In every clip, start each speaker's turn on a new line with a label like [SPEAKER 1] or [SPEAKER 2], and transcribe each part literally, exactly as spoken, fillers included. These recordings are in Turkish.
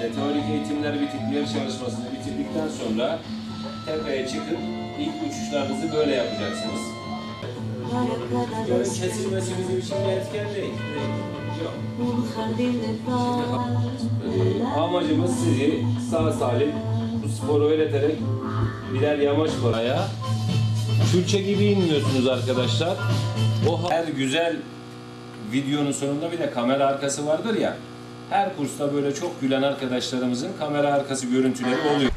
[SPEAKER 1] e, teorik eğitimleri bitip, yer çalışmasını bitirdikten sonra tepeye çıkıp ilk uçuşlarınızı böyle yapacaksınız. Rüzgarın kesilmesi bizim için bir etken değil. Yok. Şimdi, amacımız sizi sağ salim bu sporu öğreterek birer yamaç paraya külçe gibi inmiyorsunuz arkadaşlar. O her güzel videonun sonunda bir de kamera arkası vardır ya. Her kursta böyle çok gülen arkadaşlarımızın kamera arkası görüntüleri oluyor.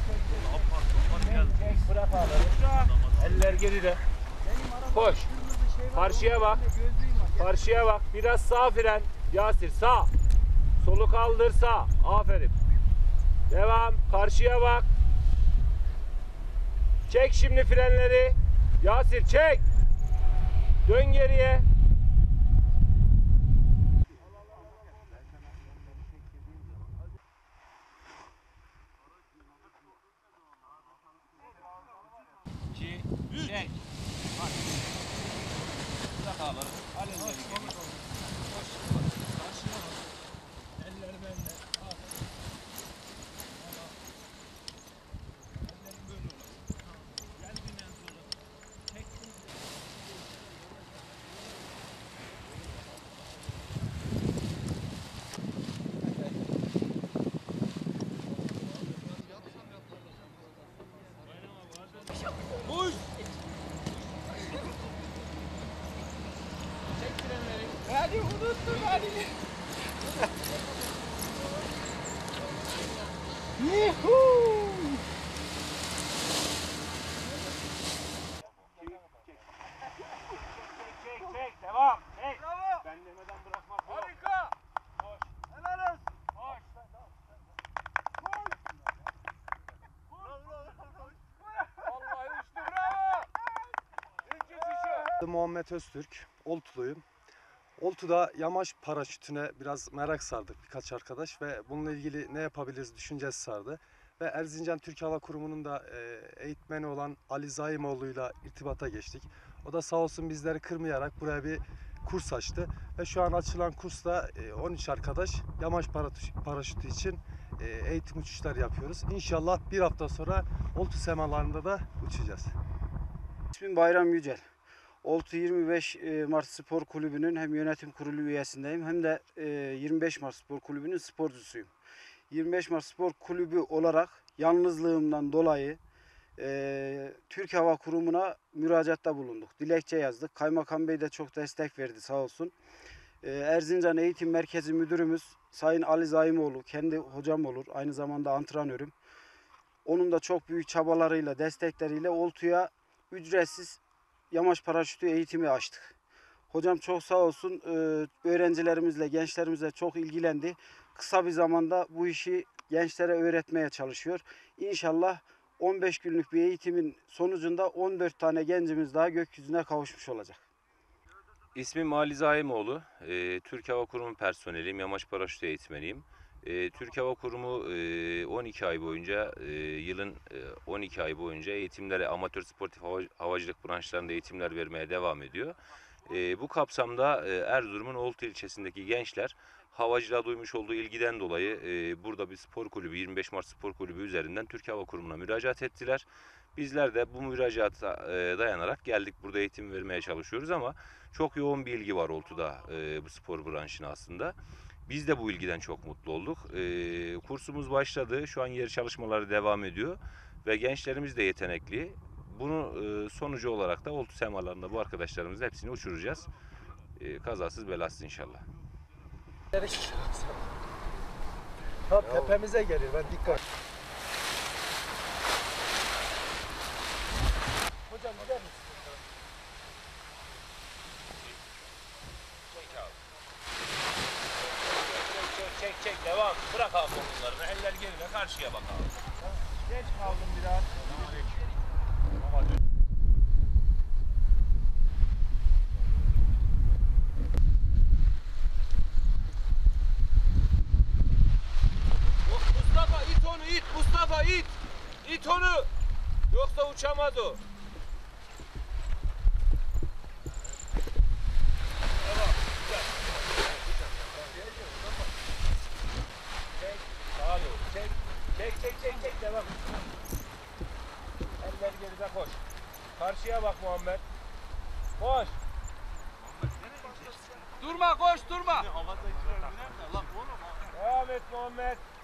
[SPEAKER 1] Eller geride. Koş. Karşıya bak. Karşıya bak. Biraz sağ fren. Yasir sağ. Solu kaldır sağ. Aferin. Devam. Karşıya bak. Çek şimdi frenleri. Yasir çek. Dön geriye. İki, çek. Hadi. Bırak ağları. Al elleri geri. Eller bende. Ellerin böyle olur. Geldin en sonra. Çektin. Uy! Çek frenleri. Hadi unuttum hadi. Yuhuu! Çek, çek, çek. Devam. Çek. Bravo. Ben demeden bırakmak yok. Harika. Koş. Helal olsun. Koş. Vallahi uçtu. Bravo.
[SPEAKER 2] Muhammed Öztürk, Oltuluyum. Oltu'da yamaç paraşütüne biraz merak sardık birkaç arkadaş ve bununla ilgili ne yapabiliriz düşüncesi sardı. Ve Erzincan Türk Hava Kurumu'nun da eğitmeni olan Ali Zaimoğlu'yla irtibata geçtik. O da sağ olsun bizleri kırmayarak buraya bir kurs açtı. Ve şu an açılan kursta on üç arkadaş yamaç paraşütü için eğitim uçuşlar yapıyoruz. İnşallah bir hafta sonra Oltu semalarında da uçacağız.
[SPEAKER 3] İsmim Bayram Yücel. Oltu yirmi beş Mart Spor Kulübü'nün hem yönetim kurulu üyesindeyim hem de yirmi beş Mart Spor Kulübü'nün sporcusuyum. yirmi beş Mart Spor Kulübü olarak yalnızlığımdan dolayı e, Türk Hava Kurumu'na müracaatta bulunduk. Dilekçe yazdık. Kaymakam Bey de çok destek verdi sağ olsun. E, Erzincan Eğitim Merkezi Müdürümüz Sayın Ali Zaimoğlu, kendi hocam olur, aynı zamanda antrenörüm. Onun da çok büyük çabalarıyla, destekleriyle Oltu'ya ücretsiz yamaç paraşütü eğitimi açtık. Hocam çok sağ olsun, öğrencilerimizle, gençlerimizle çok ilgilendi. Kısa bir zamanda bu işi gençlere öğretmeye çalışıyor. İnşallah on beş günlük bir eğitimin sonucunda on dört tane gencimiz daha gökyüzüne kavuşmuş olacak.
[SPEAKER 1] İsmim Ali Zaimoğlu. E, Türk Hava Kurumu personeliyim, yamaç paraşütü eğitmeniyim. E, Türk Hava Kurumu e, on iki ay boyunca, e, yılın e, on iki ay boyunca eğitimlere, amatör sportif hava, havacılık branşlarında eğitimler vermeye devam ediyor. E, bu kapsamda e, Erzurum'un Oltu ilçesindeki gençler havacılığa duymuş olduğu ilgiden dolayı e, burada bir spor kulübü, yirmi beş Mart Spor Kulübü üzerinden Türk Hava Kurumu'na müracaat ettiler. Bizler de bu müracaata e, dayanarak geldik, burada eğitim vermeye çalışıyoruz ama çok yoğun bir ilgi var Oltu'da e, bu spor branşına aslında. Biz de bu ilgiden çok mutlu olduk. E, kursumuz başladı, şu an yer çalışmaları devam ediyor ve gençlerimiz de yetenekli. Bunu e, sonucu olarak da Oltu semalarında bu arkadaşlarımızın hepsini uçuracağız. E, kazasız belasız inşallah.
[SPEAKER 2] Tam tepemize geliyor, ben dikkat. Hocam gider misin?
[SPEAKER 1] Çek abi. Çek çek çek devam. Bırak abi omuzlarını. Eller geride, karşıya bak abi.
[SPEAKER 3] Geç kaldım biraz.
[SPEAKER 1] Mustafa it onu it. Mustafa it. İt onu. Yoksa uçamaz o. Tamam. Güzel. Çek. Sağa doğru. Çek.
[SPEAKER 4] Denize koş. Karşıya bak Muhammed. Koş.
[SPEAKER 5] Durma koş durma.
[SPEAKER 4] Devam et Muhammed.